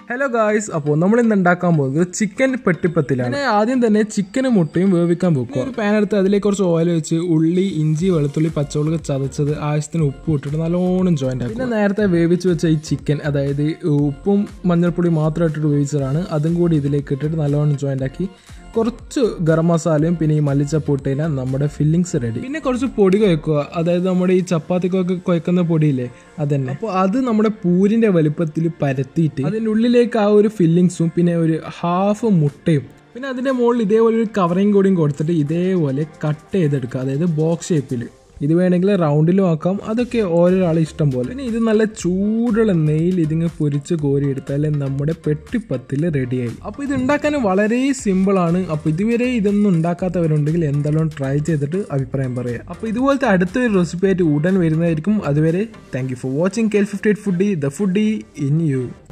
Hello guys, അപ്പോൾ നമ്മൾ ഇന്ന് ഉണ്ടാക്കാൻ പോകുന്നത് ചിക്കൻ പെട്ടിപ്പത്തിലാണ്. ആദ്യം തന്നെ ചിക്കനും മുട്ടയും വേവിക്കാൻ വെക്കുക. ഒരു പാൻ എടുത്ത് അതിലേക്ക് കുറച്ച് ഓയിൽ വെച്ച് ഉള്ളി, ഇഞ്ചി, വെളുത്തുള്ളി, പച്ചമുളക് ചതച്ചത് ആവശ്യത്തിന് ഉപ്പ് ഇട്ടിട്ട് നല്ലോണം ജോയിന്റ് ആക്കുക. പിന്നെ നേരത്തെ വേവിച്ച് വെച്ച ഈ ചിക്കൻ, അതായത് ഉപ്പും മഞ്ഞൾപ്പൊടി മാത്രം ഇട്ടിട്ട് വേവിച്ചതാണ്, അതും കൂടി ഇതിലേക്ക് ഇട്ടിട്ട് നല്ലോണം ജോയിന്റ് ആക്കി കുറച്ച് ഗരം മസാലയും പിന്നെ ഈ മല്ലിച്ചപ്പ് ഇട്ട് കഴിഞ്ഞാൽ നമ്മുടെ ഫില്ലിങ്സ് റെഡി. പിന്നെ കുറച്ച് പൊടി കുഴക്കുക, അതായത് നമ്മുടെ ഈ ചപ്പാത്തിക്കൊക്കെ കുഴക്കുന്ന പൊടിയില്ലേ അതന്നെ. അപ്പോൾ അത് നമ്മുടെ പൂരിൻ്റെ വലുപ്പത്തിൽ പരത്തിയിട്ട് അതിൻ്റെ ഉള്ളിലേക്ക് ആ ഒരു ഫില്ലിങ്സും പിന്നെ ഒരു ഹാഫ് മുട്ടയും പിന്നെ അതിൻ്റെ മുകളിൽ ഇതേപോലെ ഒരു കവറിങ് കൂടിയും കൊടുത്തിട്ട് ഇതേപോലെ കട്ട് ചെയ്തെടുക്കുക, അതായത് ബോക്സ് ഷേപ്പിൽ. ഇത് വേണമെങ്കിൽ റൗണ്ടിലും ആക്കാം, അതൊക്കെ ഓരോരാളെ ഇഷ്ടം പോലെ. പിന്നെ ഇത് നല്ല ചൂടുള്ള നെയ്യിൽ ഇതിങ്ങ് പൊരിച്ച് കോരി എടുത്താൽ നമ്മുടെ പെട്ടിപ്പത്തിൽ റെഡിയായി. അപ്പോൾ ഇത് ഉണ്ടാക്കാൻ വളരെ സിമ്പിളാണ്. അപ്പോൾ ഇതുവരെ ഇതൊന്നും ഉണ്ടാക്കാത്തവരുണ്ടെങ്കിൽ എന്തായാലും ട്രൈ ചെയ്തിട്ട് അഭിപ്രായം പറയുക. അപ്പോൾ ഇതുപോലത്തെ അടുത്തൊരു റെസിപ്പി ആയിട്ട് ഉടൻ വരുന്നതായിരിക്കും. അതുവരെ thank you for watching Kl58foodie, the foodie in you.